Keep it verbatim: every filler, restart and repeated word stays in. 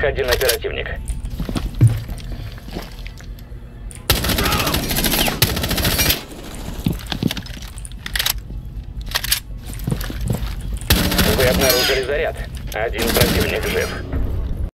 один оперативник. Вы обнаружили заряд. Один противник жив.